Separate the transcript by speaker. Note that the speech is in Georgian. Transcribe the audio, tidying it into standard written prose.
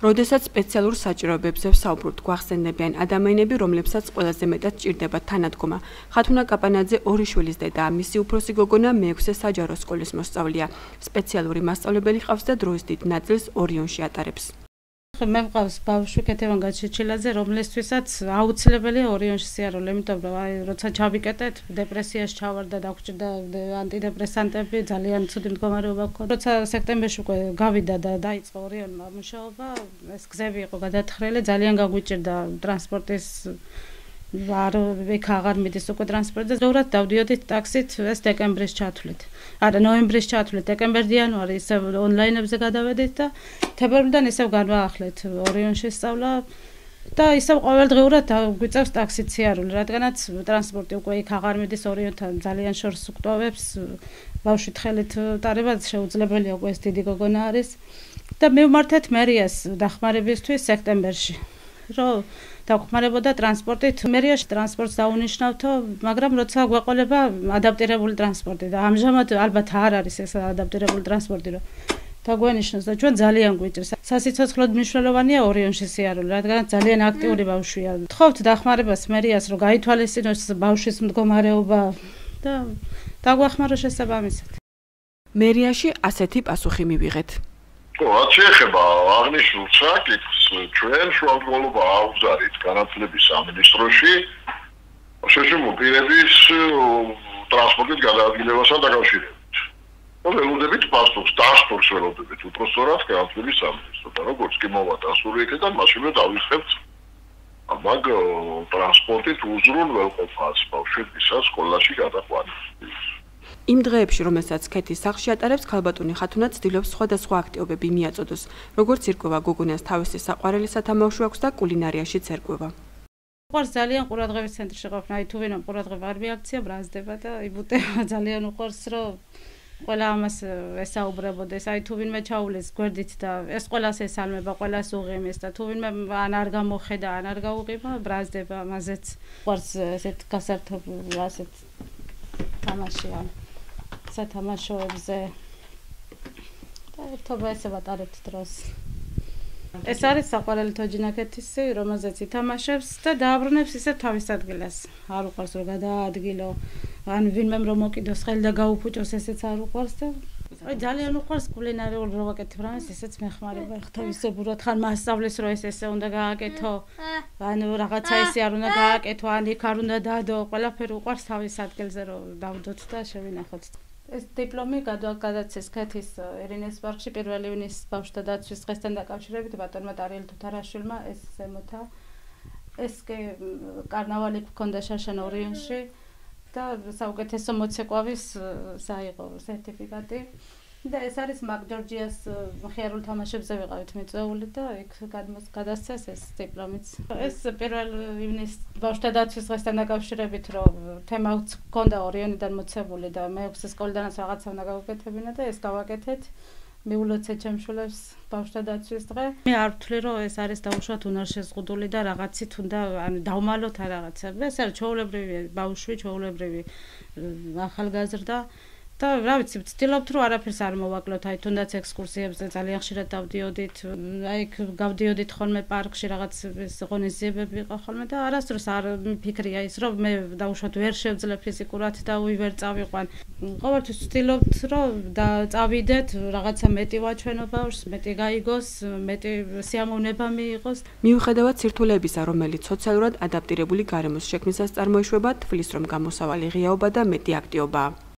Speaker 1: როდესაც სპეციალურ საჭიროებებზე ვსაუბრობთ, გვახსენებიან ადამიანები, რომლებსაც ყველაზე მეტად ჭირდება თანადგომა. ხათუნა კაპანაძე ორი შვილის დედაა, მისი უფროსი გოგონა მე-6 საჯარო სკოლის მოსწავლეა. სპეციალური მასწავლებელი ყავს და დროის დიდ ნაწილს ორიონში ატარებს.
Speaker 2: მე მყავს ბავშვი კეთევან გაჩეჩილაძე, რომლისთვისაც აუცილებელია ორიონში სიარული, იმიტომ რომ როცა ჩავიკეტეთ, დეპრესიაში ჩავარდა, დაგჭირდა ანტიდეპრესანტები, ძალიან ცუდი მდგომარეობა ჰქონდა. როცა სექტემბერში უკვე გავიდა და დაიწყო ორიონმა მუშაობა, ეს გზები იყო გადათხრილი, ძალიან გაგვიჭირდა ტრანსპორტის აღარ მიდის უკვე ტრანსპორტზე. ზოგადად დავდიოდით ტაქსით ეს დეკემბრის ჩათვლით. არა, ნოემბრის ჩათვლით, დეკემბერ იანვარი ისევ ონლაინებზე გადავედით და თებერვლიდან ისევ განვაახლეთ ორიონში სწავლა და ისევ ყოველდღიურად გვიწევს ტაქსით სიარული, რადგანაც ტრანსპორტი უკვე იქ აღარ მიდის ორიონთან, ძალიან შორს უგტოვებს, ბავშვით ხელით ტარება შეუძლებელია, უკვე ეს დიდი გოგონა არის და მივმართეთ მერიას დახმარებისთვის სექტემბერში. რომ დაგხმარებოდა ტრანსპორტით, მერიაში ტრანსპორტს დაუნიშნავთო, მაგრამ როცა გვეყოლება ადაპტირებული ტრანსპორტი და ამჟამად ალბათ არ არის ეს ადაპტირებული ტრანსპორტი, რომ დაგვენიშნოს და ჩვენ ძალიან გვიჭირს. სასიცოცხლოდ მნიშვნელოვანია ორიონში სიარული, რადგანაც ძალიან აქტიური ბავშვია. ვთხოვთ დახმარებას მერიას, რომ გაითვალისწინოს ბავშვის მდგომარეობა და დაგვახმაროს შესაბამისად.
Speaker 1: მერიაში ასეთი პასუხი მივიღეთ.
Speaker 3: რაც შეეხება აღნიშნულ საკითხს, ჩვენ შუამდგომლობა აღვზარით განათლების სამინისტროში შეშემო პირების ტრანსპორტით გადაადგილებასთან დაკავშირებით. ველოდებით პასუხს, დაშფორს ველოდებით უпростоრად განათლების სამინისტრო და როგორც კი მოვა დასური იქიდან, მაშინვე დავიხებთ მაგ ტრანსპორტით უზრუნველ ყოფას ბავშვებისა სკოლაში გადაყვანის.
Speaker 1: იმ დღეებში, რომელსაც ქეთის სახლში ატარებს, ქალბატონი ხათუნა ცდილობს სხვადასხვა აქტივობები მიაწოდოს, როგორც ირკვევა გოგონას თავისი საყვარელი სათამაშო აქვს და კულინარიაშიც ერკვევა.
Speaker 2: უყვარს ძალიან ყურადღების ცენტრში ყოფნა, აი თუ ვინმე ყურადღება არ მიაქცია, ბრაზდება და იბუტება, ძალიან უყვარს, რომ ყველა ამას ესაუბრებოდეს, აი თუ ვინმე ჩაულის გვერდით და ეს ყველას ესალმება, ყველას უღიმეს და თუ ვინმე ან არ გამოხედა, ან არ გაუღიმა, ბრაზდება, ამაზეც უყვარს ესეთ გასართობ ასეთ თამაშია. სათამაშოებზე და ერთობა ესე ვატარებთ დროს. ეს არის საყვარელი თოჯინაქეთისი, რომელზეც ითამაშებს და დააბრუნებს ისე თავის ადგილას. არ უყვარს რომ გადაადგილო, ან ვინმემ რომ მოკიდოს ხელი და გაუფუჭოს, ესეც არ უყვარს და ძალიან უყვარს კულინარიულ რო ვაკეთებ რამეს, ესეც მეხმარება. ღვთაისებურად ხან მასწავლის რომ ესე უნდა გააკეთო, ან რაღაცა ესე არ უნდა გააკეთო, ან იქ არ უნდა დადო, ყველაფერი უყვარს თავის ადგილზე რომ დავდოთ და შევინახოთ. ეს დიპლომი გადაცეს ქეთის ერინეს პარკში 1 ივნის ბავშვთა დაცვის დღესთან დაკავშირებით ბატონმა ტარიელ თუთარაშვილმა ეს ზემოთა. ეს კი კარნავალი გქონდა შაშან ორიონში და საუკეთესო მოცეკვავის საიღო სერტიფიკატი. და ეს არის მაგ-ჯორჯიას მხიარულ თამაშებზე ვიყავით მიწვეული და იქ გადასცეს ეს დიპლომიც. ეს 1 ივნის ბავშვთა დაცვის დღესთან დაკავშირებით, რომ თემაც გქონდა ორიონიდან მოცებული და მე-6 სკოლიდანაც რაღაცა უნდა გავაკეთებინა და ეს გავაკეთეთ. მიულოცეთ ჩემს შვილებს ბავშვთა დაცვის დღე. მე არ ვთვლი, რომ ეს არის დაუშვათ უნარშეზღუდული და რაღაცით უნდა დავმალოთ არ რაღაცა. ეს არის ჩვეულებრივი ბავშვი, ჩვეულებრივი ახალგაზრდა. და რა ვიცი, ვცდილობთ რომ არაფერს არ მოვაკლოთ, აი თუნდაც ექსკურსიებზე ძალიან ხშირად დავდიოდით, აი გავდიოდით ხოლმე პარკში რაღაც ღონისძიებები იყო ხოლმე და არასდროს არ მიფიქრია ის, რომ მე დაუშვათ ვერ შევძლებ ფიზიკურად და ვერ წავიყვან. ყოველთვის ვცდილობთ რომ წავიდეთ, რაღაცა მეტი ვაჩვენო ბავშვს, მეტი გაიგოს, მეტი სიამოვნება მიიღოს.
Speaker 1: მიუხედავად სირთულეებისა, რომელიც სოციალურად ადაპტირებული გარემოს შექმნისას წარმოიშვება, თვლის რომ გამოსავალი ღიაობა და მეტი აქტიობაა.